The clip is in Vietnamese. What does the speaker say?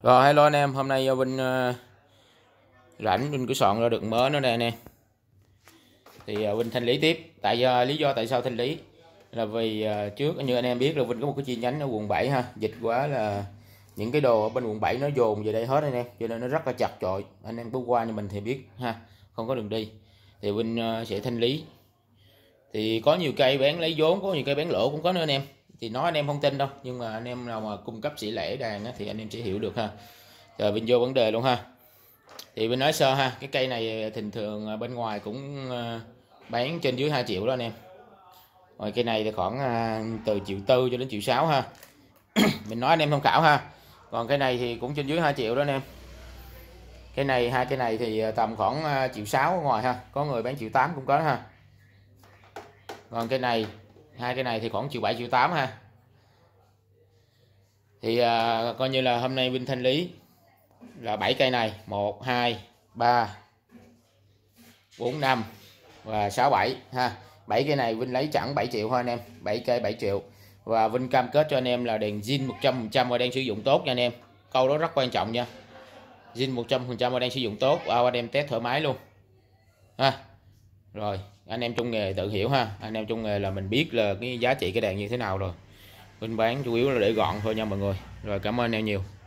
Rồi hello anh em, hôm nay Vinh rảnh Vinh cứ soạn ra được mới nữa đây anh em. Thì Vinh thanh lý tiếp. Lý do tại sao thanh lý là vì trước như anh em biết là Vinh có một cái chi nhánh ở quận 7 ha, dịch quá là những cái đồ ở bên quận 7 nó dồn về đây hết anh em, cho nên nó rất là chật chội. Anh em bước qua như mình thì biết ha, không có đường đi. Thì Vinh sẽ thanh lý. Thì có nhiều cây bán lấy vốn, có nhiều cây bán lỗ cũng có nữa anh em. Thì nói anh em không tin đâu, nhưng mà anh em nào mà cung cấp sỉ lẻ đàn á, thì anh em sẽ hiểu được ha. Rồi Vinh vô vấn đề luôn ha. Thì mình nói sơ ha, cái cây này thường thường bên ngoài cũng bán trên dưới 2 triệu đó anh em. Rồi cây này thì khoảng từ triệu tư cho đến triệu 6 ha. Mình nói anh em tham khảo ha. Còn cây này thì cũng trên dưới 2 triệu đó anh em. Cái này hai cái này thì tầm khoảng triệu 6 ở ngoài ha, có người bán triệu 8 cũng có ha. Còn cây này, hai cái này thì khoảng triệu 7 triệu 8 ha. Thì coi như là hôm nay Vinh thanh lý là 7 cây này, 1 2 3 4 5 và 6 7 ha. 7 cây này Vinh lấy chẳng 7 triệu thôi anh em, 7 cây 7 triệu. Và Vinh cam kết cho anh em là đèn zin 100% và đang sử dụng tốt nha anh em. Câu đó rất quan trọng nha. Zin 100% và đang sử dụng tốt, anh em test thoải mái luôn. Ha. Rồi, anh em trong nghề tự hiểu ha. Anh em trong nghề là mình biết là cái giá trị cái đèn như thế nào rồi. Vinh bán chủ yếu là để gọn thôi nha mọi người. Rồi cảm ơn anh em nhiều.